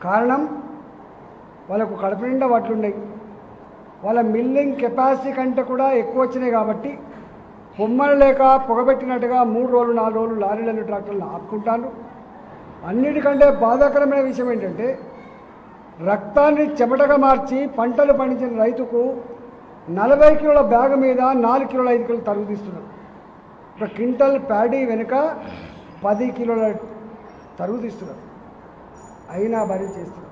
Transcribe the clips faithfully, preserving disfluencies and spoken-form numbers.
కారణం వాళ్ళకు కడుపు నిండా వడ్లు ఉన్నాయి, వాళ్ళ మిల్లింగ్ కెపాసిటీ కంటే కూడా ఎక్కువ వచ్చినాయి కాబట్టి పొమ్మలు లేక పొగబెట్టినట్టుగా మూడు రోజులు నాలుగు రోజులు లారీలను ట్రాక్టర్లను ఆపుకుంటాను. అన్నిటికంటే బాధాకరమైన విషయం ఏంటంటే రక్తాన్ని చెమటగా మార్చి పంటలు పండించిన రైతుకు నలభై కిలోల బ్యాగ్ మీద నాలుగు కిలోల ఐదు కిలోలు తరుగు తీస్తున్నారు. ఒక క్వింటల్ ప్యాడీ వెనుక పది కిలోల తరుగు తీస్తున్నారు, అయినా భరీ చేస్తున్నారు.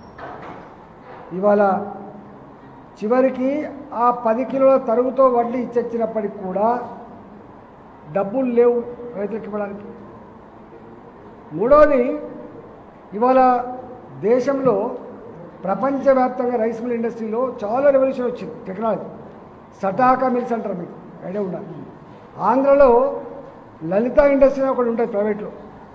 ఇవాళ చివరికి ఆ పది కిలోల తరుగుతో వడ్డీ ఇచ్చొచ్చినప్పటికి కూడా డబ్బులు లేవు రైతులకు ఇవ్వడానికి. మూడవది, ఇవాళ దేశంలో ప్రపంచవ్యాప్తంగా రైస్ మిల్ ఇండస్ట్రీలో చాలా రెవల్యూషన్ వచ్చింది. టెక్నాలజీ సటాకా మిల్స్ అంటారు, మీకు ఐడియా ఉండాలి. ఆంధ్రలో లలిత ఇండస్ట్రీ ఒకటి ఉంటుంది ప్రైవేట్లో,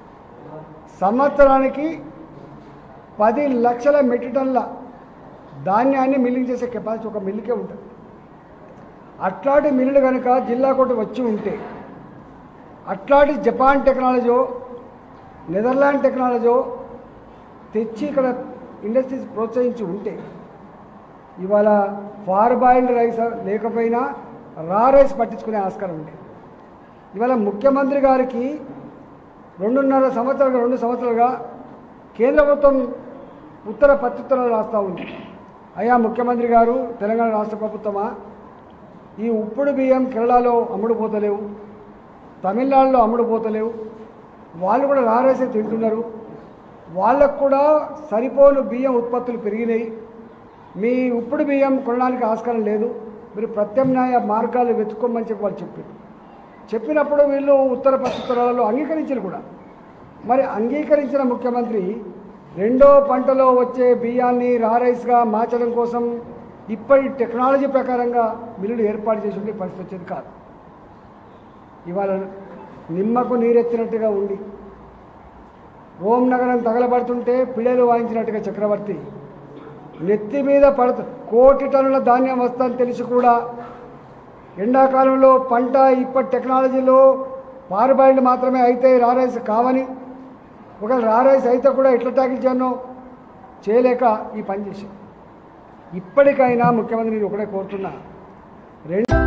సంవత్సరానికి పది లక్షల మెట్రిక్ టన్నుల ధాన్యాన్ని మిల్లింగ్ చేసే కెపాసిటీ ఒక మిల్లుకే ఉంటుంది. అట్లాంటి మిల్లులు కనుక జిల్లా కోటి వచ్చి ఉంటే, అట్లాంటి జపాన్ టెక్నాలజీ నెదర్లాండ్ టెక్నాలజీ తెచ్చి ఇక్కడ ఇండస్ట్రీస్ ప్రోత్సహించి ఉంటే ఇవాళ ఫార్ బాయిల్డ్ రైస్ లేకపోయినా రా రైస్ పట్టించుకునే ఆస్కారం ఉంది. ఇవాళ ముఖ్యమంత్రి గారికి రెండున్నర సంవత్సరాలుగా రెండు సంవత్సరాలుగా కేంద్ర ప్రభుత్వం ఉత్తర ప్రత్యుత్తరాలు రాస్తూ ఉంది. అయ్యా ముఖ్యమంత్రి గారు, తెలంగాణ రాష్ట్ర ప్రభుత్వమా, ఈ ఉప్పుడు బియ్యం కేరళలో అమ్ముడు పోతలేవు, తమిళనాడులో అమ్ముడు పోతలేవు, వాళ్ళు కూడా రా రైసే తింటున్నారు, వాళ్ళకు కూడా సరిపోను బియ్యం ఉత్పత్తులు పెరిగినాయి, మీ ఉప్పుడు బియ్యం కొనడానికి ఆస్కారం లేదు, మీరు ప్రత్యామ్నాయ మార్గాలు వెతుక్కోమని చెప్పి వాళ్ళు చెప్పారు. చెప్పినప్పుడు వీళ్ళు ఉత్తర ప్రత్యుత్తరాలలో అంగీకరించారు కూడా. మరి అంగీకరించిన ముఖ్యమంత్రి రెండో పంటలో వచ్చే బియ్యాన్ని రా రైస్గా మార్చడం కోసం ఇప్పటి టెక్నాలజీ ప్రకారంగా మిల్లులు ఏర్పాటు చేసి ఉండే పరిస్థితి వచ్చేది కాదు. ఇవాళ నిమ్మకు నీరెత్తినట్టుగా ఉండి రోమ్ నగరం తగలబడుతుంటే పిల్లలు వాయించినట్టుగా చక్రవర్తి నెత్తి మీద పడుతు కోటి టన్నుల ధాన్యం వస్తుందని తెలిసి కూడా ఎండాకాలంలో పంట ఇప్పటి టెక్నాలజీలో పారుబాయిలు మాత్రమే అయితే రా రైస్ కావని, ఒకవేళ రా రైస్ అయితే కూడా ఎట్లా ట్యాకిల్ చేయనో చేయలేక ఈ పని చేశాం. ఇప్పటికైనా ముఖ్యమంత్రి ఒకటే కోరుతున్నా, రెండు